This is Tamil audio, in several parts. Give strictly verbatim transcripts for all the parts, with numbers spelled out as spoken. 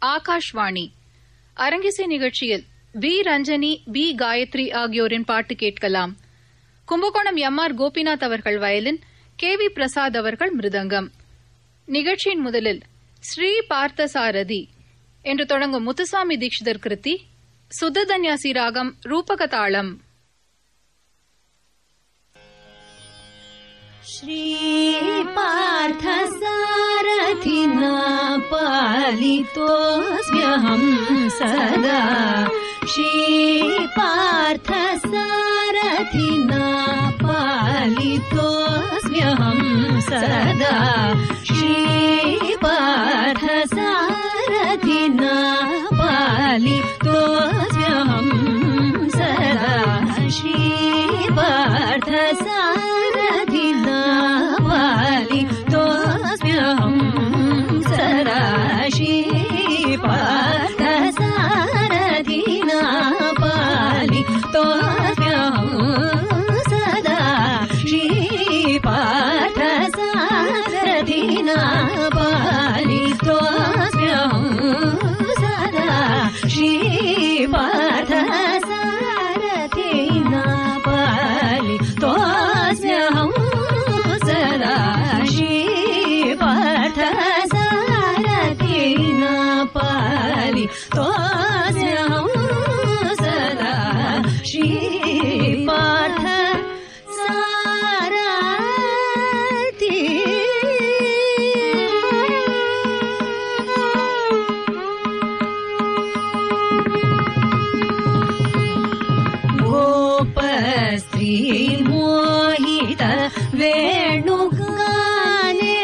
ஆகாஷ்வாணி. அரங்கிசை நிகழ்ச்சியில் பி ரஞ்சனி, பி காயத்ரி ஆகியோரின் பாட்டு கேட்கலாம். கும்பகோணம் எம் ஆர் கோபிநாத் அவர்கள் வயலின், கே வி பிரசாத் அவர்கள் மிருதங்கம். நிகழ்ச்சியின் முதலில் ஸ்ரீ பார்த்த சாரதி என்று தொடங்கும் முத்துசுவாமி தீட்சிதர் கிருதி, சுத்ததன்யாசி ராகம், ரூபக தாளம். श्री पार्थ सारथिना पालितोऽस्म्यहं सदा. श्री पार्थ सारथिना पालितोऽस्म्यहं सदा. श्री पार्थ सारथिना पालितोऽस्म्यहं सदा. श्री पार्थ सारथिना पालितोऽस्म्यहं सदा. श्री पार्थ सारथिना पालितोऽस्म्यहं सदा. श्री पार्थ सारथिना पालितोऽस्म्यहं सदा. श्री पार्थ सारथिना पालितोऽस्म्यहं सदा. श्री पार्थ सारथिना पालितोऽस्म्यहं सदा. श्री पार्थ सारथि गोपस्त्री मोहित वेणुगाने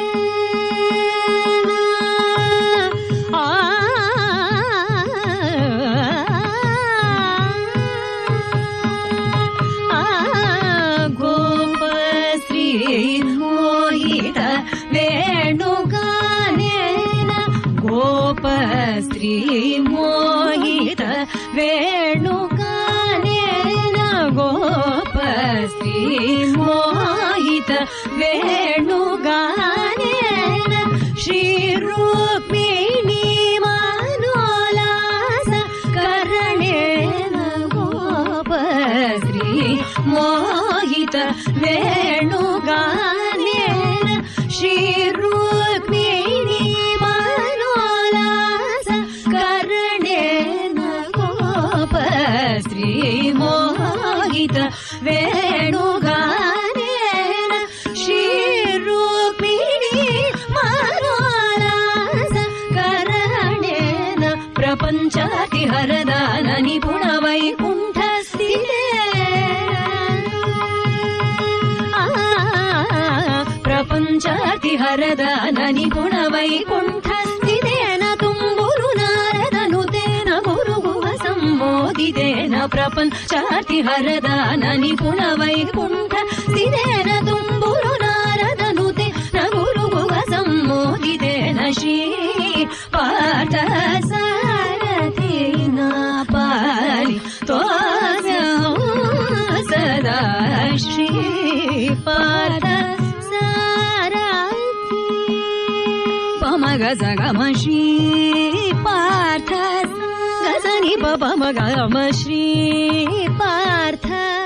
गोपस्त्री मोहित वेणुगानेन. गोपस्त्री मोहित वेणुगानेन. गोपस्त्री मोहित वेणुगानेन. श्रीरुक्मिणी मनोल्लास करणेन. गोपस्त्री मोहित वेणुगानेन. श्रीरुक्मिणी मनोल्लास करणेन. गोपस्त्री मोहित वेणुगानेन. श्रीरुक्मिणी मनोल्लास करणेन. प्रपञ्चातिहरदान निपुण वैकुण्ठस्थितेन. प्रपञ्चातिहरदान निपुण वैकुण्ठस्थितेन. तुम्बुरु नारदनुतेन गुरुगुह सम्मोदितेन. प्रपञ्चातिहरदान निपुण वैकुण्ठस्थितेन. तुम्बुरु नारदनुतेन गुरुगुह सम्मोदितेन. श्री पार्थ सारथिना पालितोऽस्म्यहं सदा. श्री पार्थ सारथि पमग सगम. श्री पार्थ गसनि पमगम. श्री पार्थ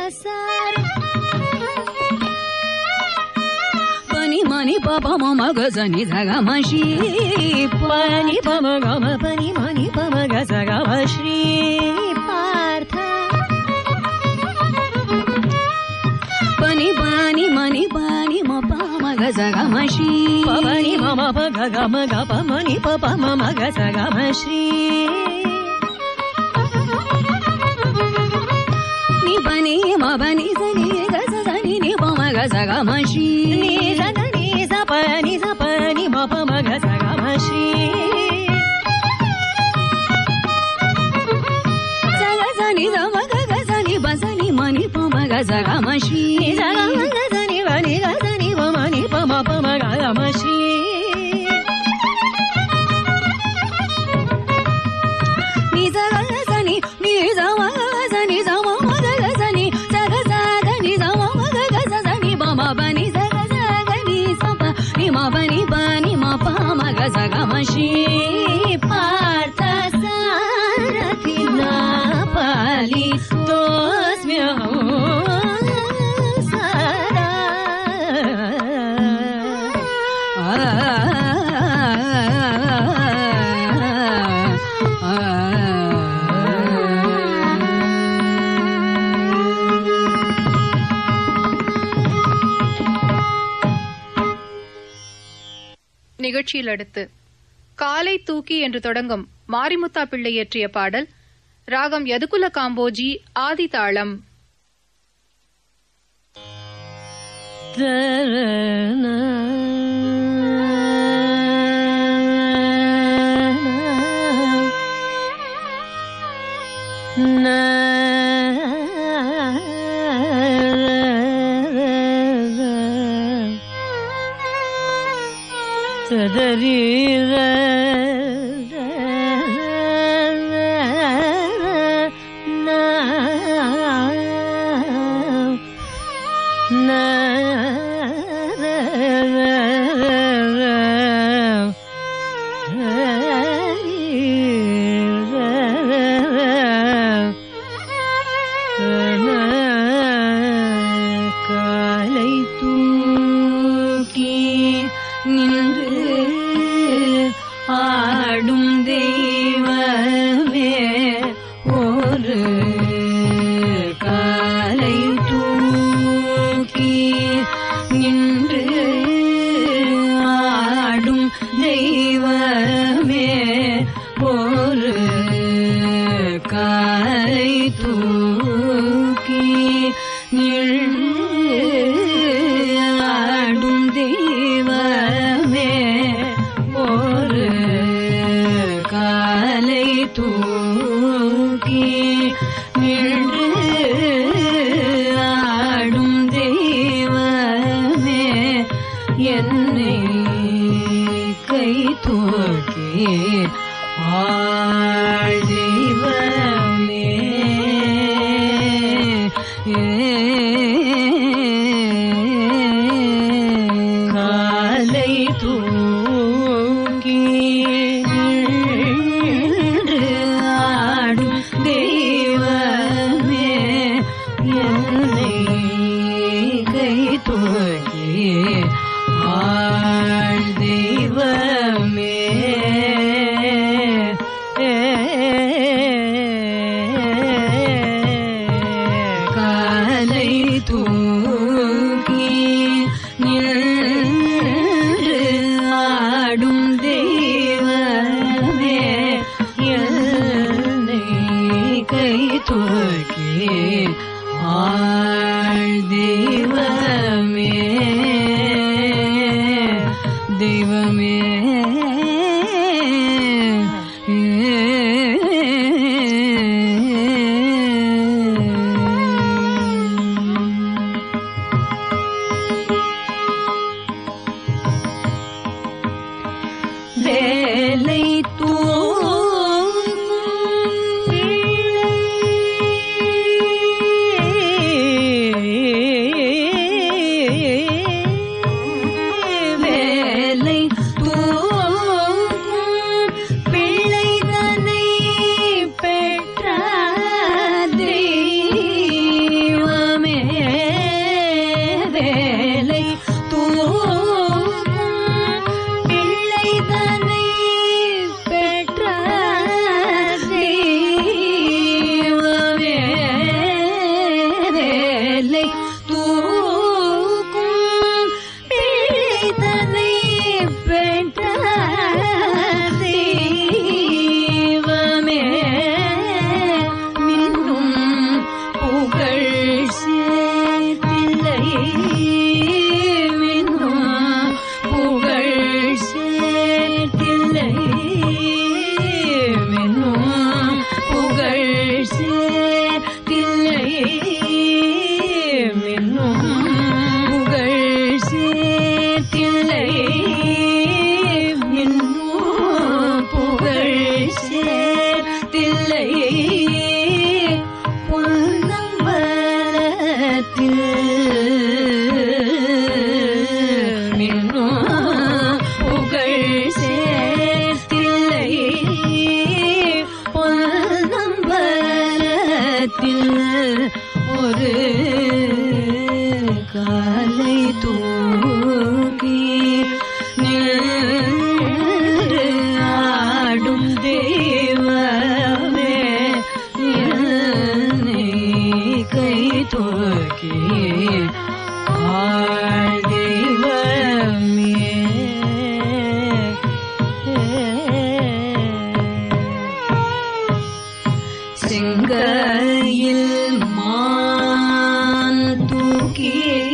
पनि मनि पप मग सनि सगम. श्री पनि पम गम पनि मनि पमग सगम. श्री पार्थ पनि पानि मनि पानि म पमग सगम. श्री पनि मम पग गम गप मनि पप मग सगम. श्री नि पनि म पनि सनि गस सनि नि पमग सगम. श्री नि सनि सपनि सपनि म पमग सगम. श्री सग सनि समग गसनि बसनि मनि पमग सगम. श्री सगम गसनि वनि गसनि मनि पम पमग गम. श्री नि सग सनि नि सम सनि सम मग गसनि सग सग नि सम मग गस सनि पम बनि सग सग नि सप नि म बनि बनि म पमग सगम. श्री पार्थ நிகழ்ச்சியில் அடுத்து காலை தூக்கி என்று தொடங்கும் மாரிமுத்தா பிள்ளை இயற்றிய பாடல், ராகம் யதுகுல காம்போஜி, ஆதி தாளம். சதரீர காலை தூக்கி நின்று ஆடும் தெய்வமே ஒரு காலை தூக்கி நின்று ஆடும் தெய்வமே ஒரு காலை தூக்கி நின்று ஆடும் தெய்வமே ஒரு காலை தூக்கி நின்று ஆடும் தெய்வமே என்னை கை தூக்கி ஆள் தெய்வமே காலை தூக்கி நின்று ஆடும் தெய்வமே என்னை கை தூக்கி ஆள் தெய்வமே காலை தூக்கி நின்று ஆடும் தெய்வமே என்னை கை தூக்கி ஆள் தெய்வமே தெய்வமே வேலை வேலை தூக்கும் பிள்ளைதனை பெற்ற தெய்வமே வேலை தூக்கும் பிள்ளைதனை பெற்ற செங்கையில் மான் தூக்கி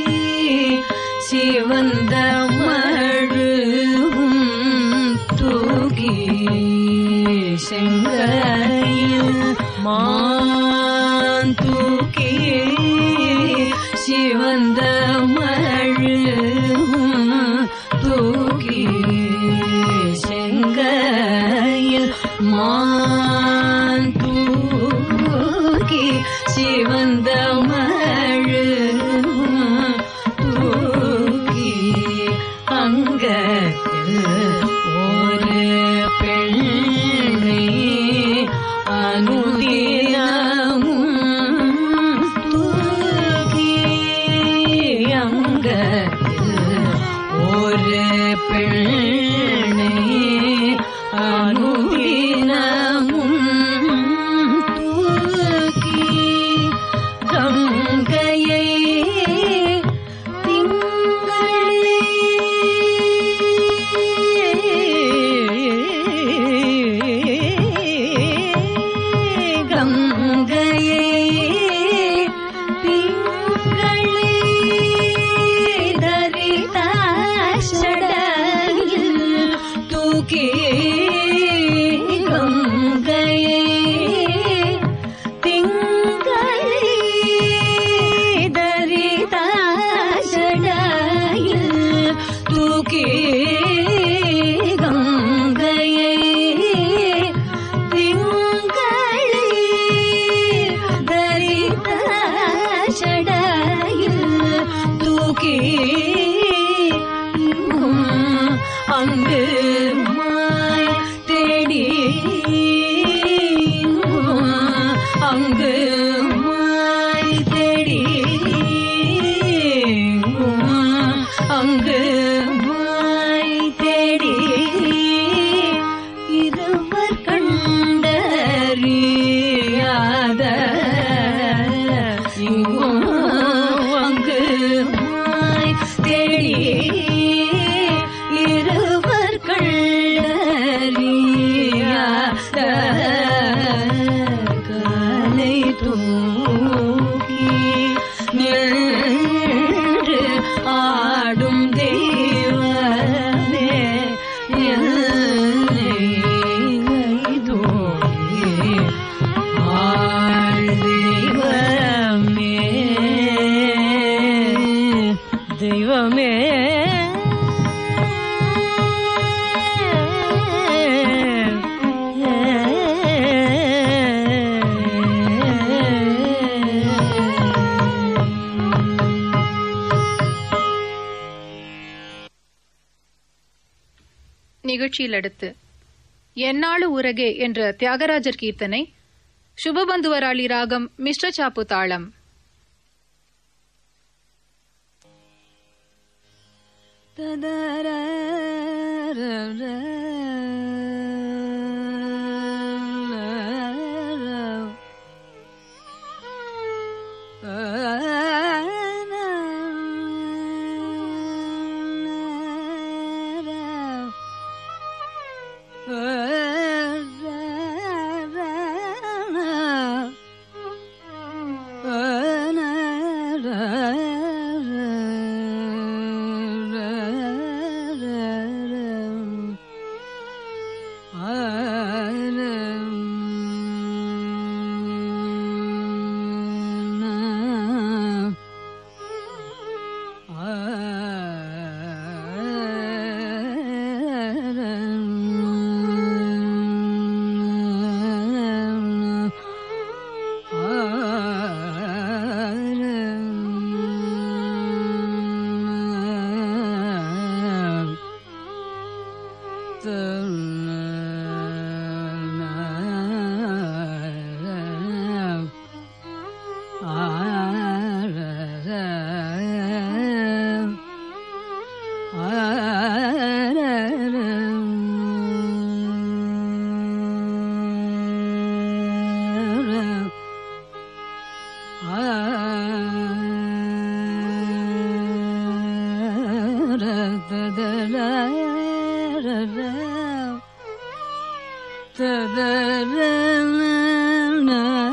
சிவந்த மழுவும் தூக்கி செங்கையில் மான் தூக்கி சிவந்த மழுவும் தூக்கி செங்கையில் மான் தூக்கி சிவந்த மழுவும் தூக்கி அங்கத்தில் ஒரு பெண்ணை அனுதினமும் தூக்கி அங்கத்தில் ஒரு பெண்ணை அனுதினமும் தூக்கி கங்கையை திங்களே கங்கையை திங்களே தரித சடையில் தூக்கி கங்கையை திங்களே தரித சடையில் தூக்கி கங்கையை திங்களே தரித சடையில் தூக்கி அங்கு மாய் தேடி அங்கு மாய் தேடி அங்கு மாய் தேடி இருவர் கண்டறியாத அங்கு மாய் தேடி இருவர் கண்டறியாத கலை தூக்கி நின்று ஆடும் தெய்வமே என்னை தோழி ஆள் தெய்வமே தெய்வமே நிகழ்ச்சியில் அடுத்து என்னாளு உரகே என்ற தியாகராஜர் கீர்த்தனை, சுபபந்துவராளி ராகம், மிஸ்ர சாப்பு தாளம். da da da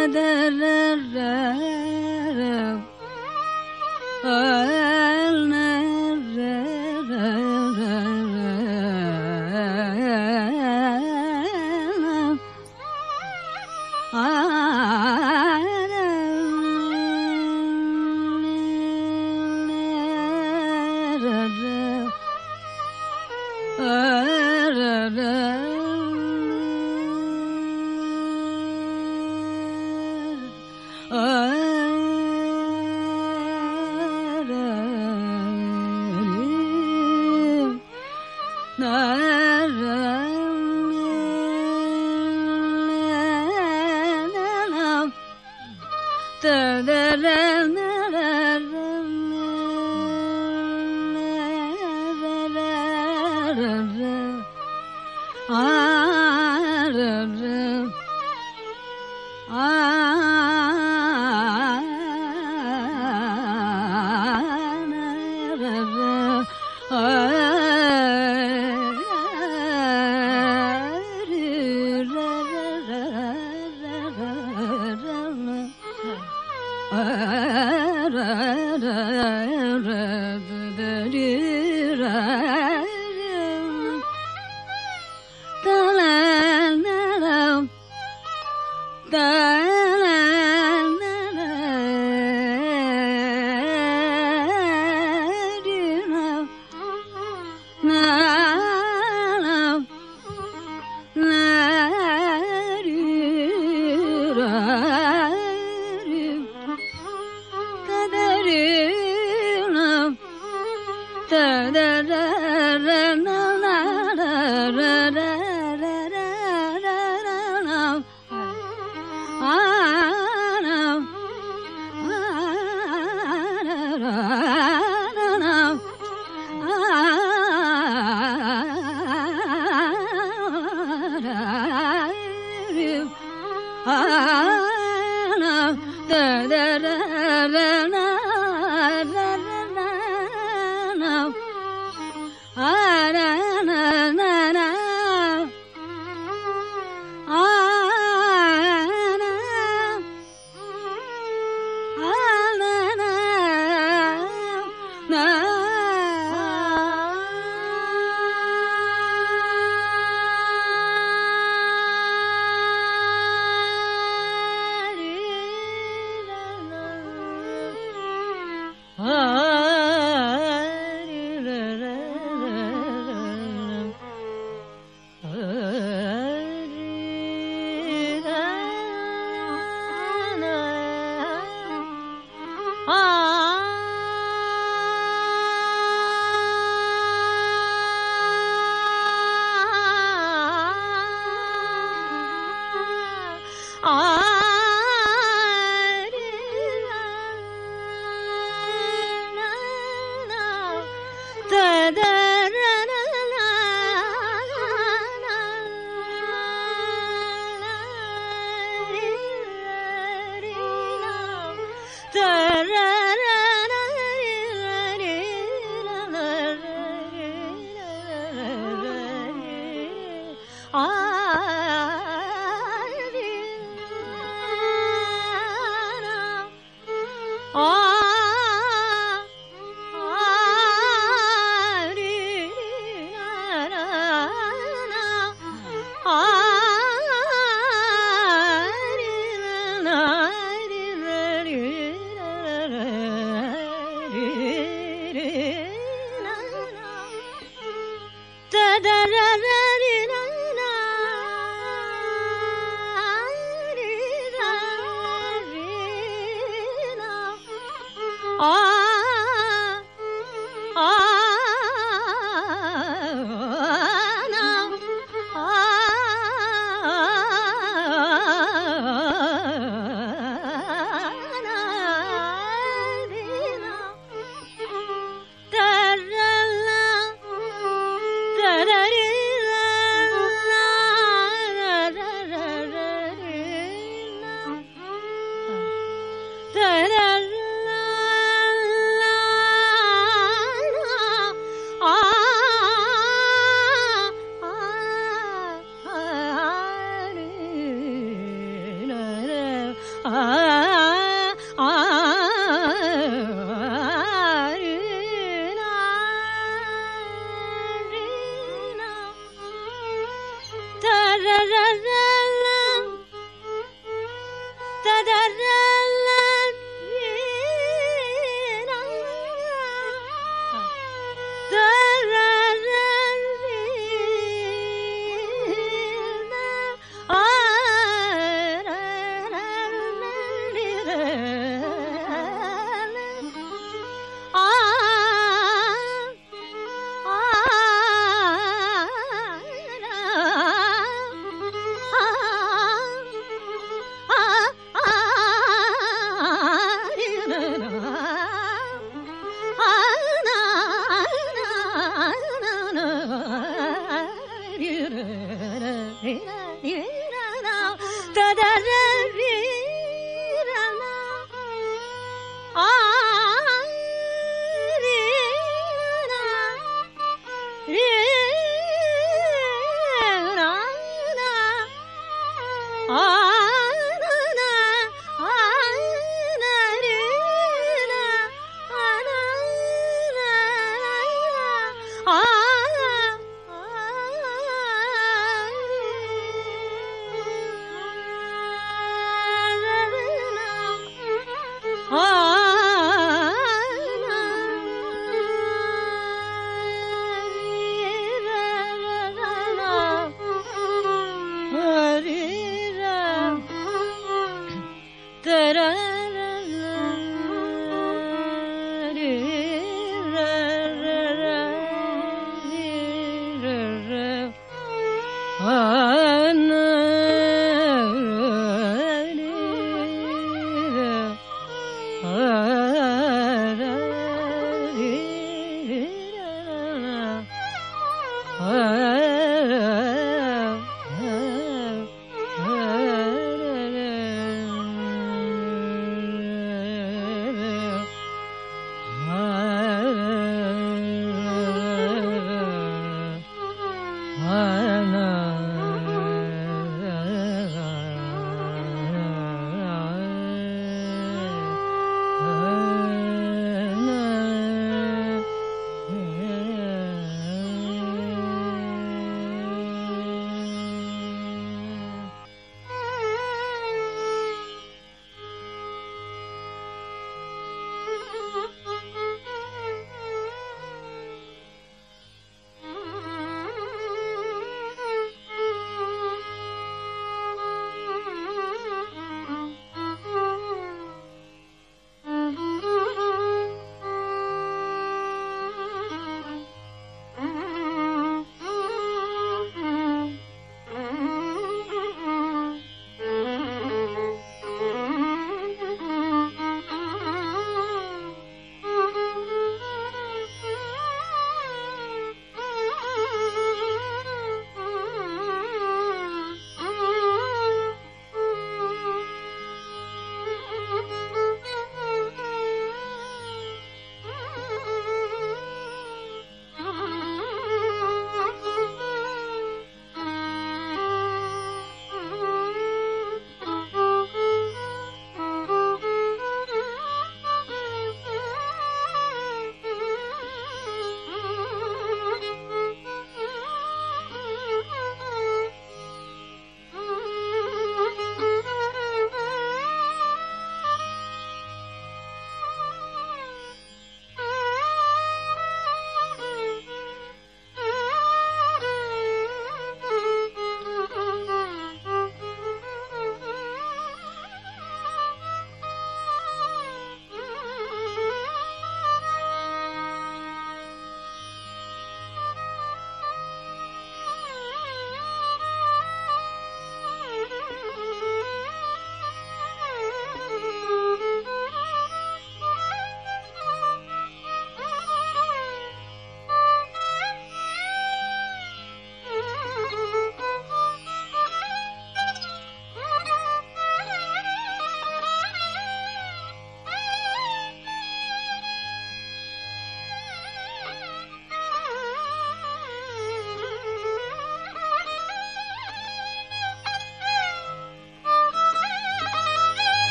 da da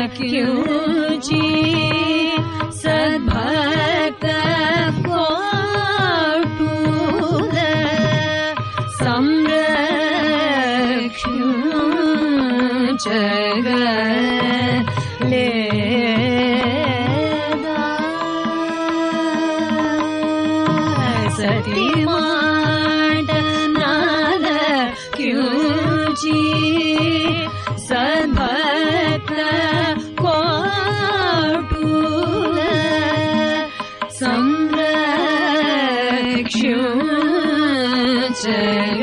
क्यूची सद्भक्त कोटुल संरक्षुचग ले सती माट नाद क्यूची सद्भक्त कोटुल संरक्षुचग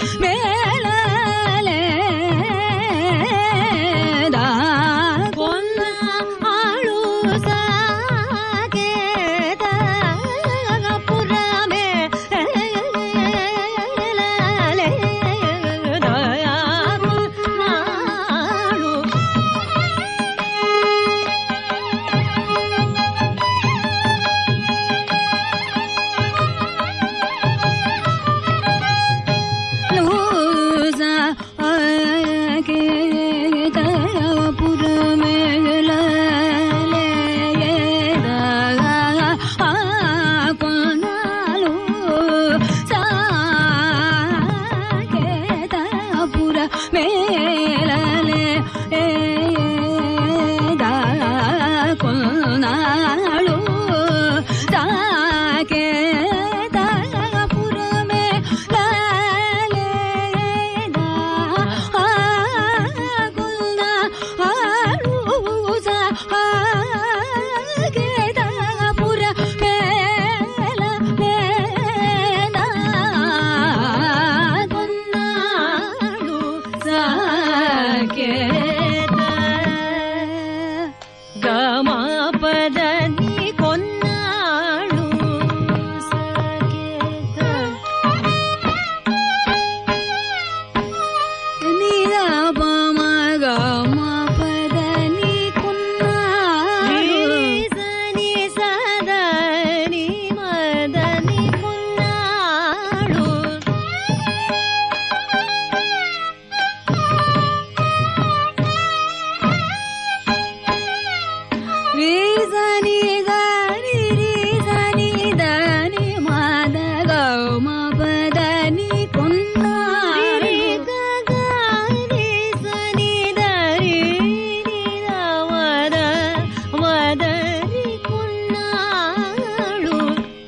ಮೇಲಲೆ ದಾ ಕೊನ್ನ ಆಳು ಸಾಕೇತ ಪುರ ಮೇಲಲೆ ದಯಾ ನಾಳು ಲೂಸ ಆಕೇತ ಪುರ ಮೇಲಲೆ ದಯಾ ಕೊನಾಲು ಸಾಕೇತ ಪುರ ಮೇಲಲೆ ದಯಾ ಕೊನಾಳು ಸಾಕೇತ ಪುರ ಮೇಲಲೆ ದಯಾ ಕೊನಾಳು ಸಾಕೇತ ಪುರ ಮೇಲಲೆ ದಯಾ ಕೊನಾಳು ಸಾಕೇತ ಗಮ ಪದ ನೀ ಕೊನ್ನಾಳು ಸಾಕೇತ ನೀರ ಪಮ ಗಮ ಪದ ನೀ ಕೊನ್ನಾಳು ಸನಿ ಸದ ನೀ ಮದ ನೀ ಕೊನ್ನಾಳು ರೀಸನಿ ಗರಿ ರೀಸನಿ ದನಿ ಮದ ಗಮ ಪದ ನೀ ಕೊನ್ನಾಳು ಗರಿ ಸನಿ ದರಿ ನಿದ ಮದ ಮದ ರಿ ಕೊನ್ನಾಳು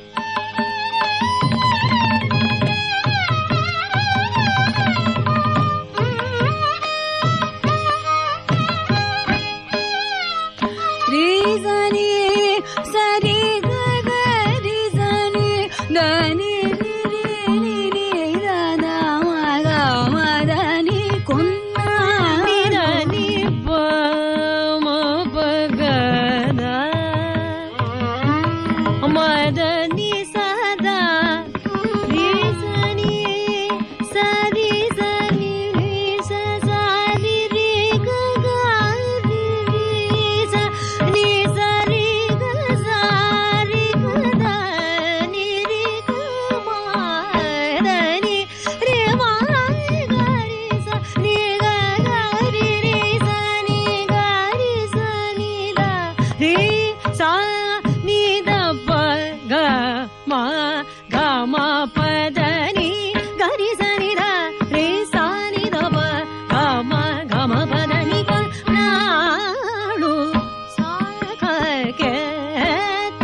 ರೀಸನಿ ಸರಿ ಗರಿ ಸನಿ ದನಿ ರಿ ರಿ ರಿ ದ ಮಗ ಮದನಿ ಕೊನ್ನಾಳು ನಿ ಪ ಮ ಪ ಗ ದ ಮದನಿ ಸದಾ ರಿ ಸನಿ ಸರಿ ಸನಿ ರಿ ಸ ಸರಿ ರಿ ಗ ಗ ರಿ ರಿ ಸ ನಿ ಸರಿ ಗ ಸಾರಿ ಗ ದ ನಿ ರಿ ಗ ಮ ದ ನಿ ರಿ ಮ ಗ ರಿ ಸ ನಿ ಗ ಗ ರಿ ರಿ ಸ ನಿ ಗ ರಿ ಸ ನಿ ದ ರಿ ಸ ನಿ ದ ಪ ಗ ಮ ಗ ಮ ಪ ದ ನಿ ಗ ರಿ ಸ ನಿ ದ ರಿ ಸ ನಿ ದ ಪ ಗ ಮ ಗ ಮ ಪ ದ ನಿ ಕೊನ್ನಾಳು ಸಾಕೇತ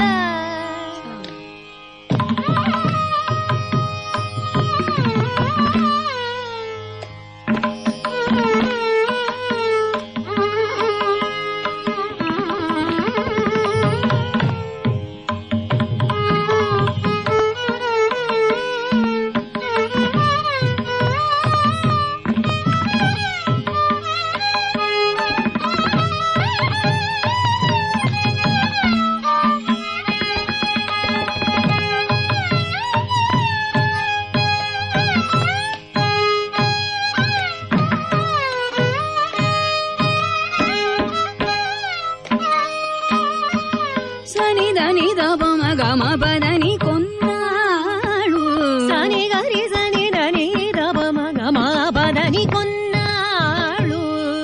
ಸನಿ ಧನಿ ದ ಪಮ ಗಮ ಪದ ನೀ ಕೊನ್ನಾಳು ಸನಿ ಗರಿ ಸನಿ ಧನಿ ದ ಪಮ ಗಮ ಪದ ನೀ ಕೊನ್ನಾಳು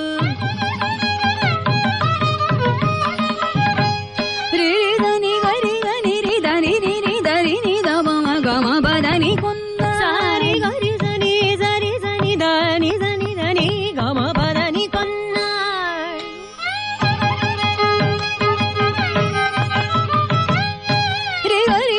ರಿ ಧನಿ ಗರಿ ಗನಿ ರಿ ಧನಿ ರಿ ರಿ ಧರಿ ನಿ ದ ಪಮ ಗಮ ಪದ ನೀ ಕೊನ್ನ ಸಾರಿ ಗರಿ ಸನಿ ಸರಿ ಸನಿ ಧನಿ ಸನಿ ಧನಿ ಗಮ ಪದ ನೀ ಕೊನ್ನಾಳು ರಿ ಗರಿ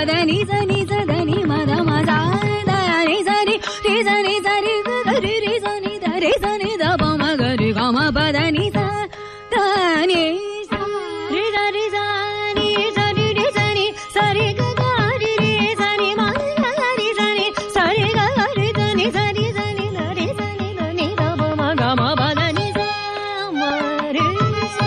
பத ni sa ni sa da ni ma da ma sa da ni sa ni ri sa ni sa ri ga ri ri sa ni da ri sa ni da pa ma ga ri ga ma pa da ni sa da ni sa ri sa ri sa ni sa ri ri sa ni sa ri ga ga ri ri sa ni ma ga ri sa ni sa ri ga ga ri sa ni sa ri sa ni da ri sa ni da ni da pa ma ga ma pa da ni sa ma ri sa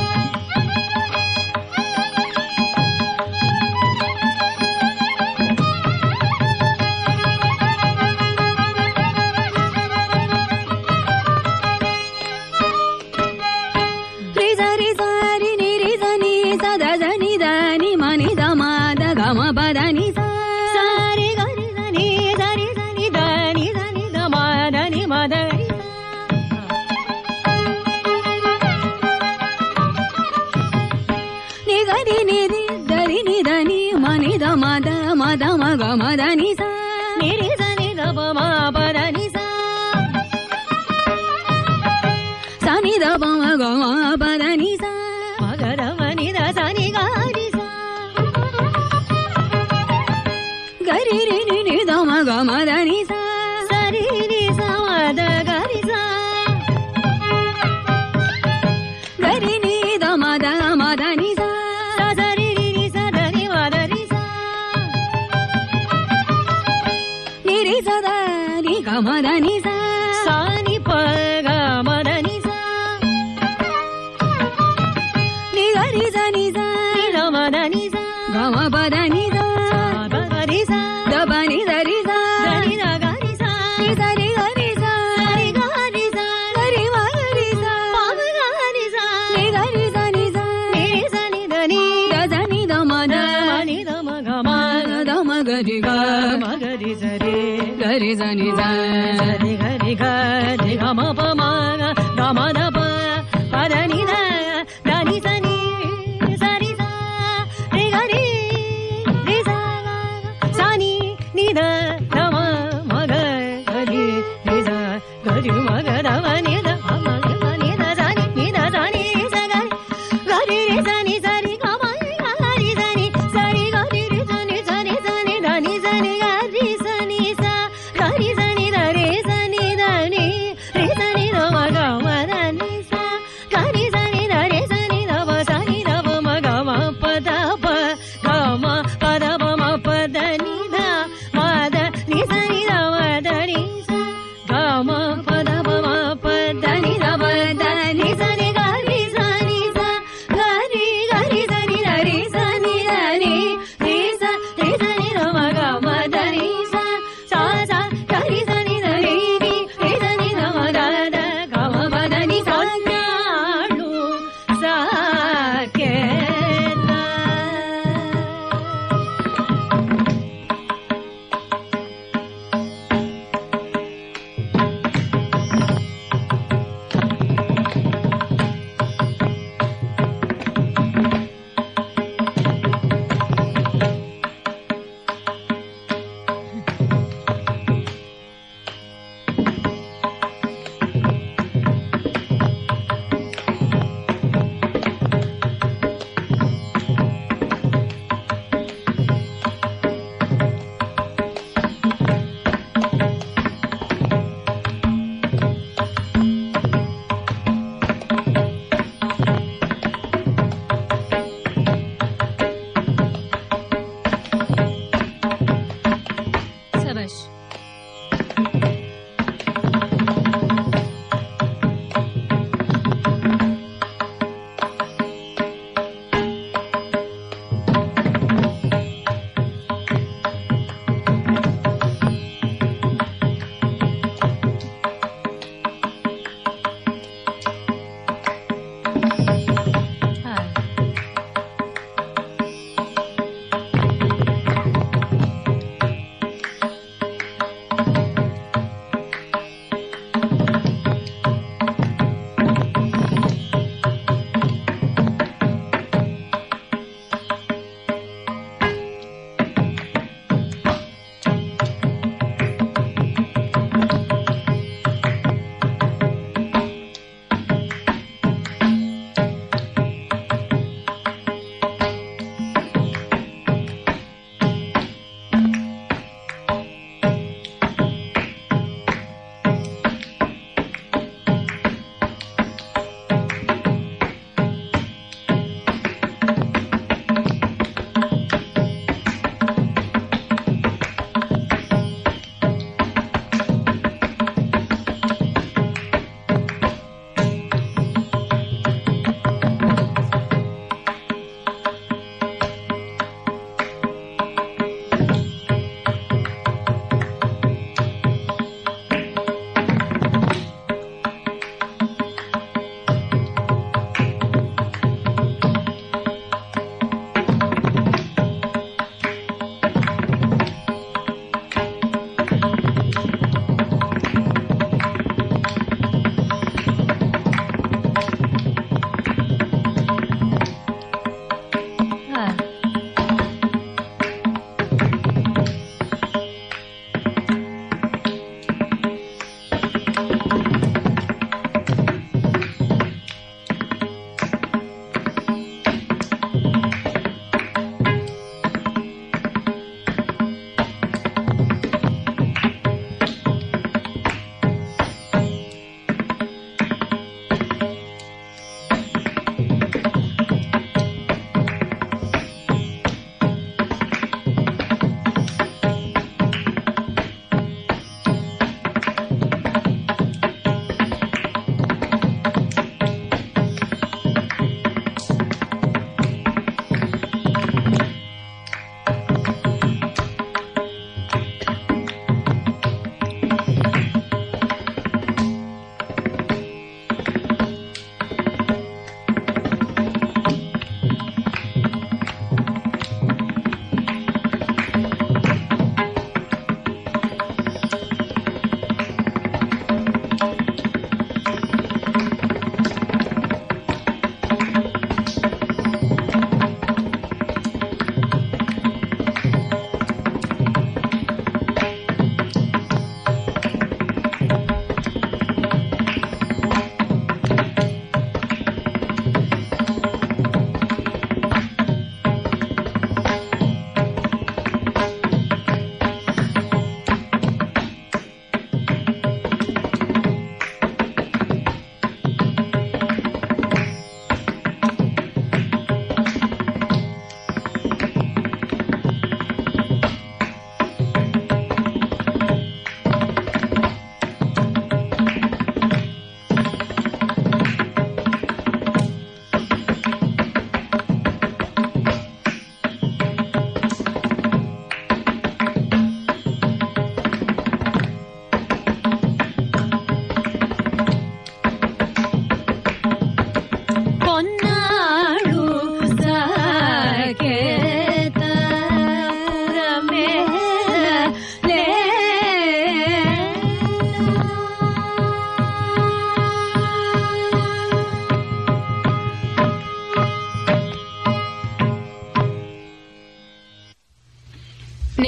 Re sa ni da ni re sa ni da ma ga ma da ni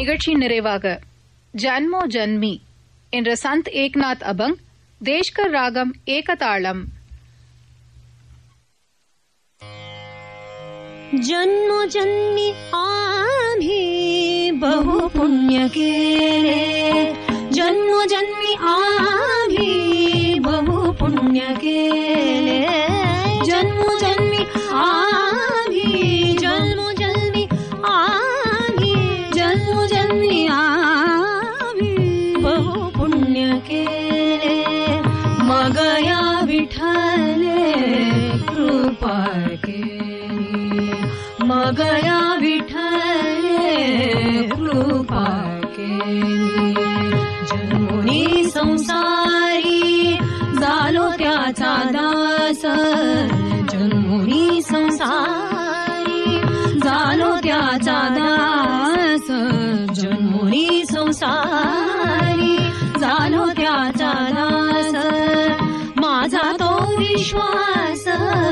நிகழ்ச்சி நிறைவாக ஜன்மோ ஜன்மி என்ற சந்த் ஏக்நாத் அபங் தேஷ்கர் ராகம் ஏகதாளம். जन्मो जन्मी आम्ही बहु पुण्य केले, जन्मो जन्मी आम्ही बहु पुण्य केले, जन्मो जन्मी आम्ही जन्मो जन्मी आम्ही जन्मो जन्मी आम्ही बहु पुण्य केले, मग या विठ्ठले कृपा केली, मग या विठ्ठले कृपा केली. जन्मोनी संसारी झालो त्याचा दास, जन्मोनी संसारी झालो त्याचा दास, जन्मोनी संसारी झालो त्याचा दास. माझा तो विश्वास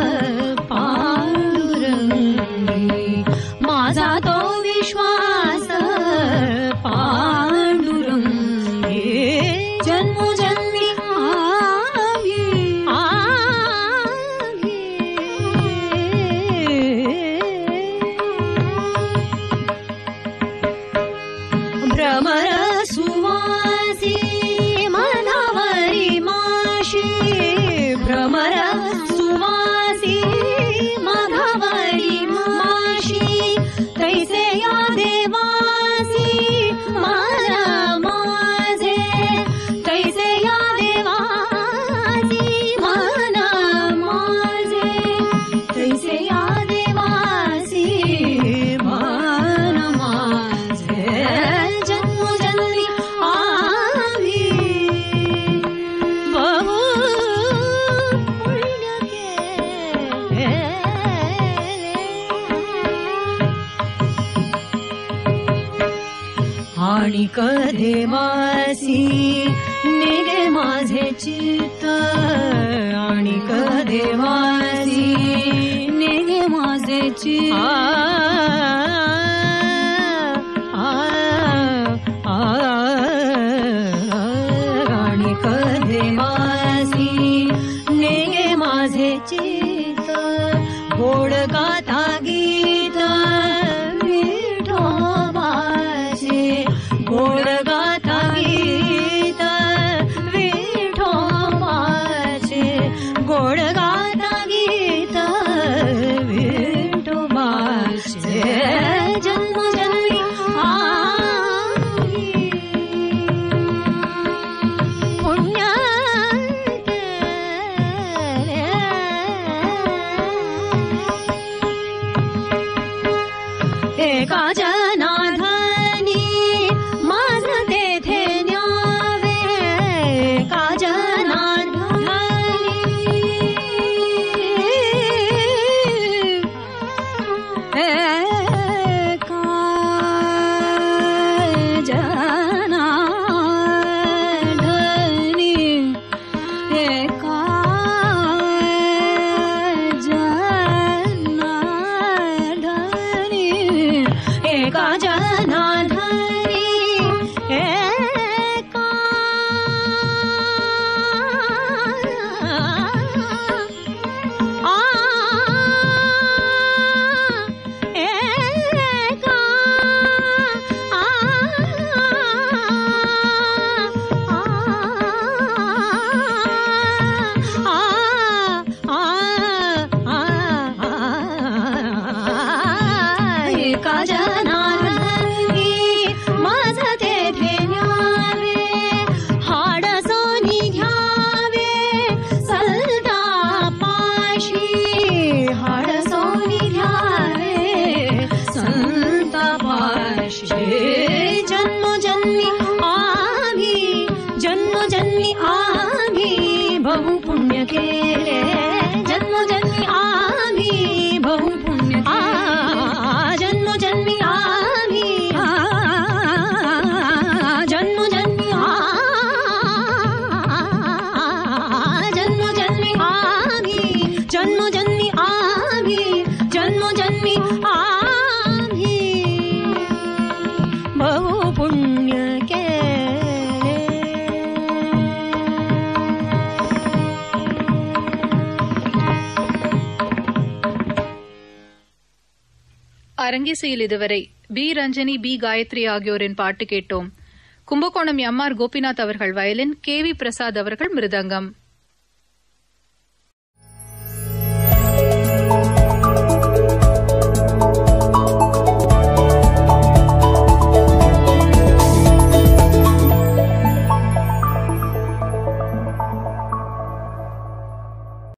माझा तो विश्वास पांडुरंगी, जन्मो जन्मी आम्ही आम्ही भ्रमर सुवासी मनावरी माशी, भ्रमर सुवासी मनावरी माशी, तैसे या देवासी मन माझे, तैसे या देवासी मन माझे, तैसे या देवासी मन माझे. जन्मो जन्मी आम्ही बहु पुण्य केले, आणि कदेवासी नेगे माझे चित्त, आणि कदेवासी नेगे माझे चित्त. आणि कदेवासी नेगे माझे चित्त, गोड गाथा गीत विठोबाचे, गोड गाथा गीत विठोबाचे, गोड गाथा गीत विठोबाचे. அரங்கேசியில் இதுவரை பி ரஞ்சனி, பி காயத்ரி ஆகியோரின் பாட்டு கேட்டோம். கும்பகோணம் எம் ஆர் கோபிநாத் அவர்கள் வயலின், கே வி பிரசாத் அவர்கள் மிருதங்கம்.